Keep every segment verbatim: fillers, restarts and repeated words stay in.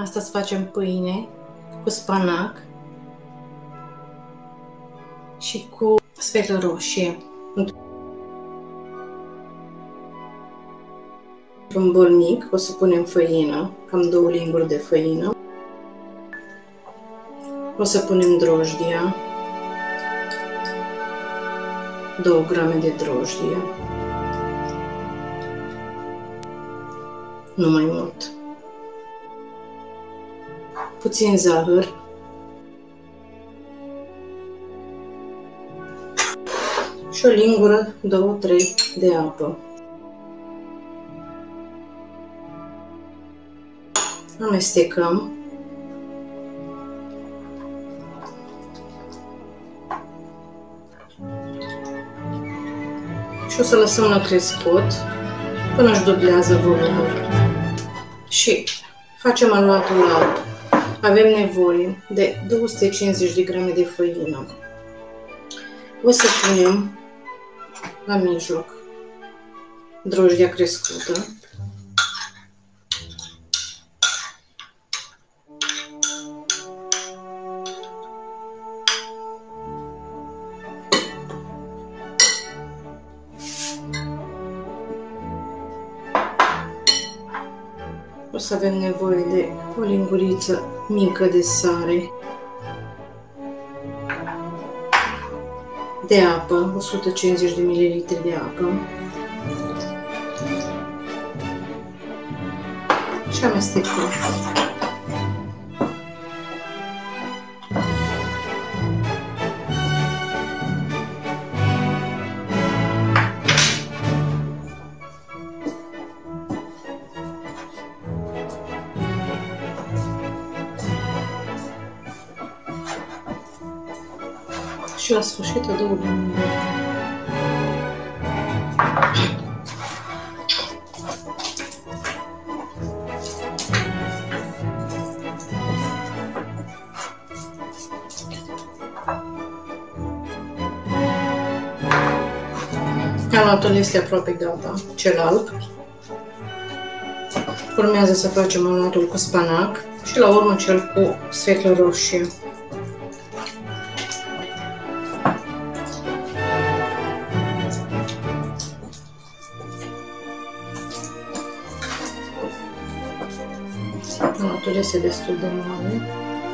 Astăzi facem pâine cu spanac și cu sfeclă roșie. Într-un bol mic o să punem făină, cam două linguri de făină. O să punem drojdia, două grame de drojdie, nu mai mult. Puțin zahăr, și o lingură, două, trei de apă. Amestecăm. Și o să lăsăm la crescut până își dublează volumul. Și facem aluatul alb. Avem nevoie de două sute cincizeci de grame de făină. O să punem la mijloc drojdia crescută. O să avem nevoie de o linguriță mică de sare, de apă, o sută cincizeci de mililitri de apă și amestecăm. Și la sfârșit adăugăm aluatul este aproape gata, cel alb. Urmează să facem aluatul cu spanac și la urmă cel cu sfeclă roșie. Aluatul este destul de mare.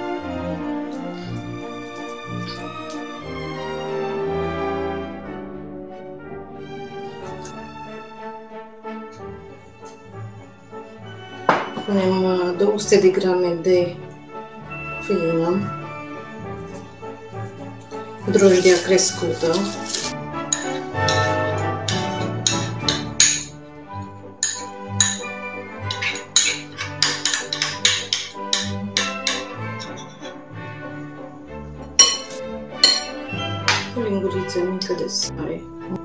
Punem două sute de grame de făină, drojdia crescută, o linguriță mică de sare,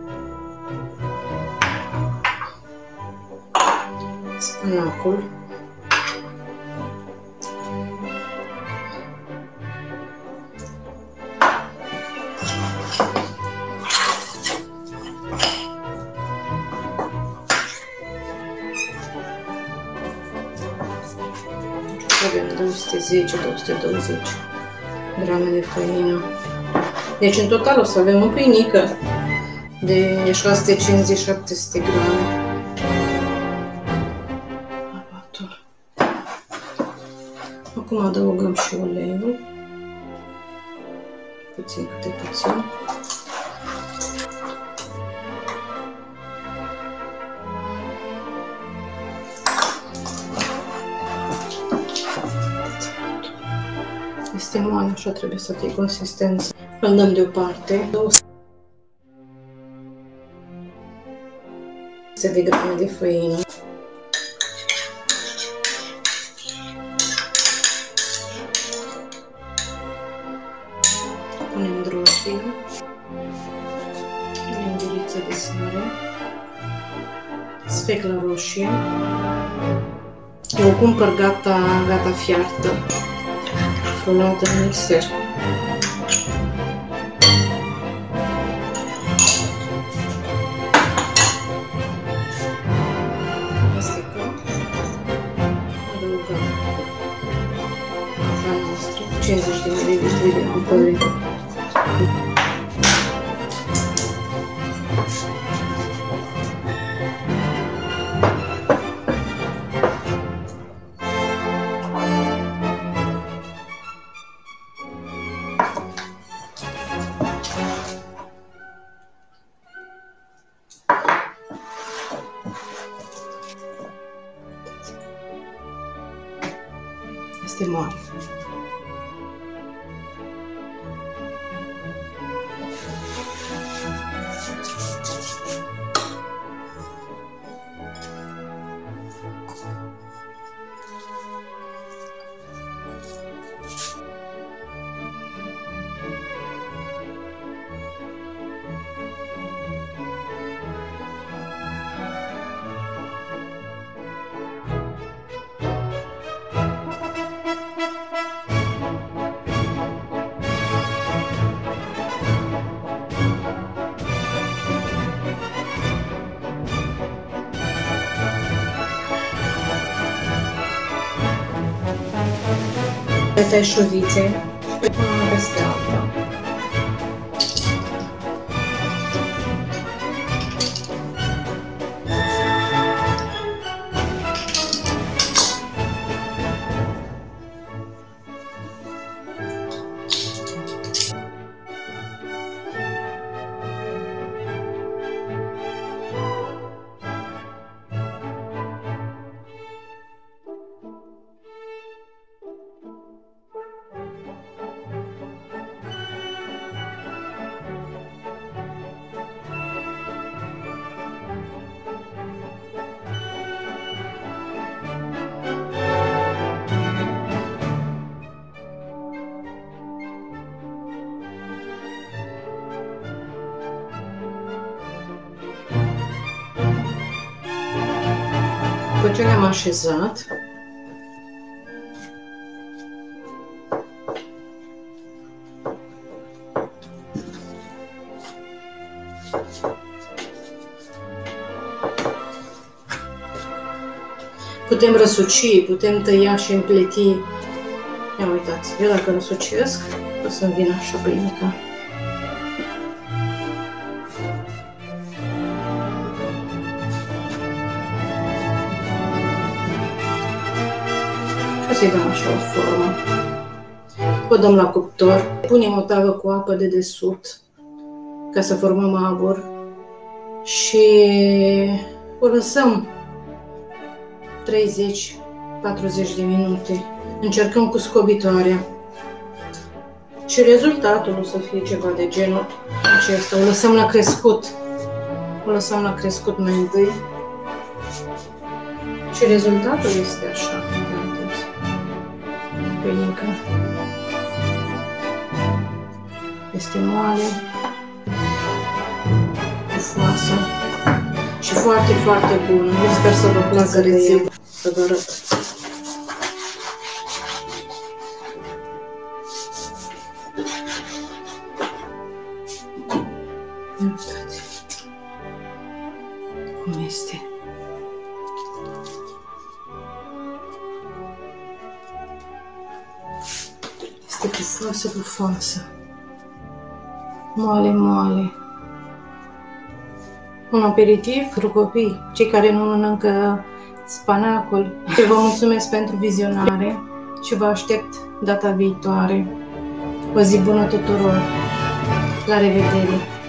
spanacul, avem două sute zece - două sute douăzeci grame de făină. Deci în total o să avem o pâinică de șase sute cincizeci - șapte sute grame. Acum adăugăm și uleiul, puțin câte puțin. Este moale, așa trebuie să fie consistența. Îl dăm deoparte. două sute de grame de făină. Punem drojdie, linguriță de sare, sfeclă roșie. Eu o cumpăr gata, gata fiartă, frulată în mixer. Amestecăm, adăugăm video apoi. Este moale. Te șuvițe, una peste alta. După ce le-am așezat, putem răsuci, putem tăia și împleti. Ia uitați, eu dacă răsucesc, o să-mi vină așa plinică. Să-i dăm așa o formă. O dăm la cuptor. Punem o tavă cu apă de desubt ca să formăm abur și o lăsăm treizeci patruzeci de minute. Încercăm cu scobitoarea și rezultatul o să fie ceva de genul acesta. O lăsăm la crescut. O lăsăm la crescut mai întâi și rezultatul este așa. Plinică. Este moale, pufoasă și foarte, foarte bună. Eu sper să vă placă rețeta, să vă arăt. Uitați cum este. Este pufoasă, pufoasă. Moale, moale. Un aperitiv pentru copii, cei care nu mănâncă spanacul. Vă mulțumesc pentru vizionare și vă aștept data viitoare. O zi bună tuturor! La revedere!